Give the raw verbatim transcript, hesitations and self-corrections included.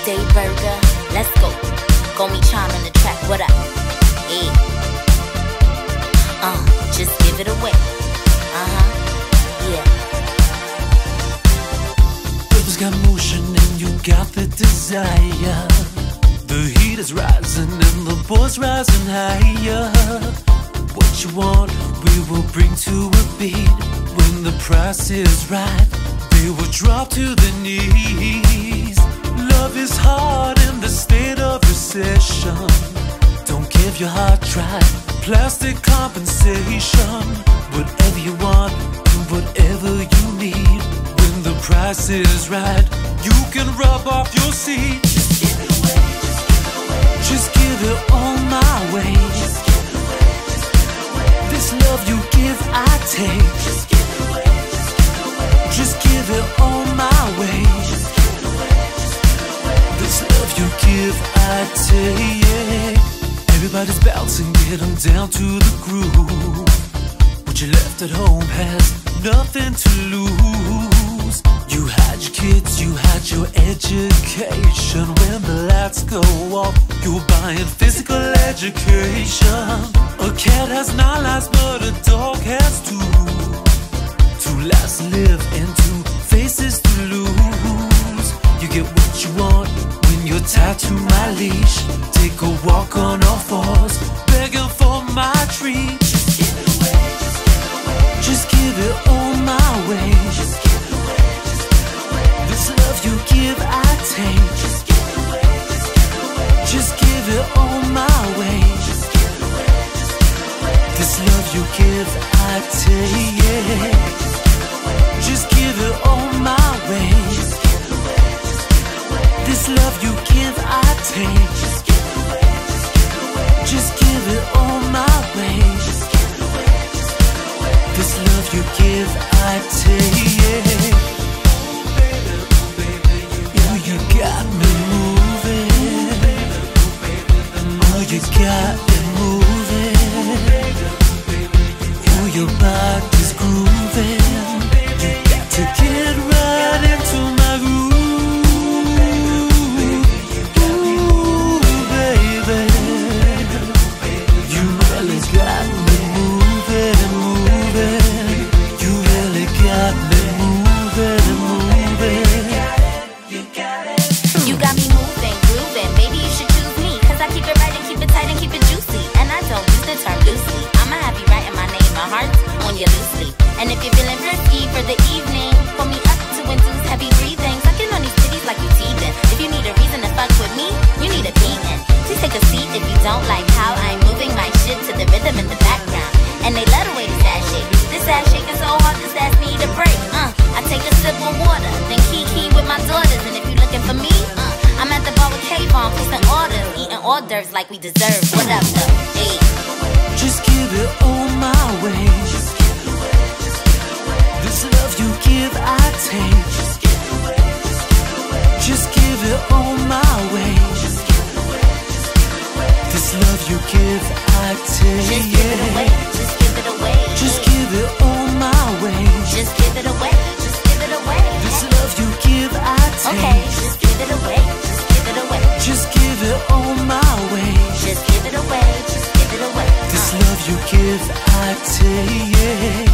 Day Burger, let's go. Call me Charm on the track, what up? Hey. Uh, just give it away. Uh-huh, yeah. Rivers got motion and you got the desire. The heat is rising and the boys rising higher. What you want, we will bring to a beat. When the price is right, they will drop to the knees. Love is hard in the state of recession. Don't give your heart try, plastic compensation. Whatever you want and whatever you need. When the price is right, you can rub off your seat. Just give it away, just give it away. Just give it all my way. Just give it away, just give it away. This love you give, I take. Just give it away, just give it away. Just give it all my way. Just give it away, just give it away. This love you give, I take. Everybody's bouncing, get them down to the groove. What you left at home has nothing to lose. You had your kids, you had your education. When the lights go off, you're buying physical education. A cat has nine lives, but a dog has two. Two lives to live and two faces to lose. You get what you want when you're tied to my leash. Take a walk on all fours, begging for my treat. Just give it away, just give it away. Just give it all my way. Just give it away, just give it away. This love you give, I take. Just give it away, just give it away. Just give it all my way. Just give it away, just give it away. This love you give, I take. Yeah. Just give it all my way. Just give it away, just give it away. This love you give, I take. Just give it away, just give it away. Just give it all my way. Just give it away, just give it away. This love you give, I take. Yeah. Oh, you got me moving. Oh, you got me moving. Oh, your body's grooving. To get right into my groove, ooh, baby. You really got me moving, moving. You really got me moving, moving. You got me moving, grooving. Maybe you should choose me, cause I keep it right and keep it tight and keep it juicy. And I don't use the term loosely. I'ma have you writing my name, my heart's on you loosely. And if you're feeling risky for the evening, pull me up to induce heavy breathing. Sucking on these titties like you teething. If you need a reason to fuck with me, you need a beating. Please take a seat if you don't like how I'm moving my shit to the rhythm in the background. And they love the way this ass shake. This ass shaking so hard, this ass need a break. Uh, I take a sip of water, then kiki with my daughters. And if you looking for me, uh, I'm at the bar with K-Von, placing orders, eating hors d'oeuvres like we deserve. What up, though? Hey. Just give it all my way. Just give it away, just give it away. This love you give, I take. Just give it away, just give it away. Just give it all my way. Just give it away, just give it away. This love you give, I take. Just give it away, just give it away. Just give it all my way. Just give it away, just give it away. This love you give, I take. Okay, just give it away, just give it away. Just give it all my way. Just give it away, just give it away. This love you give, I take.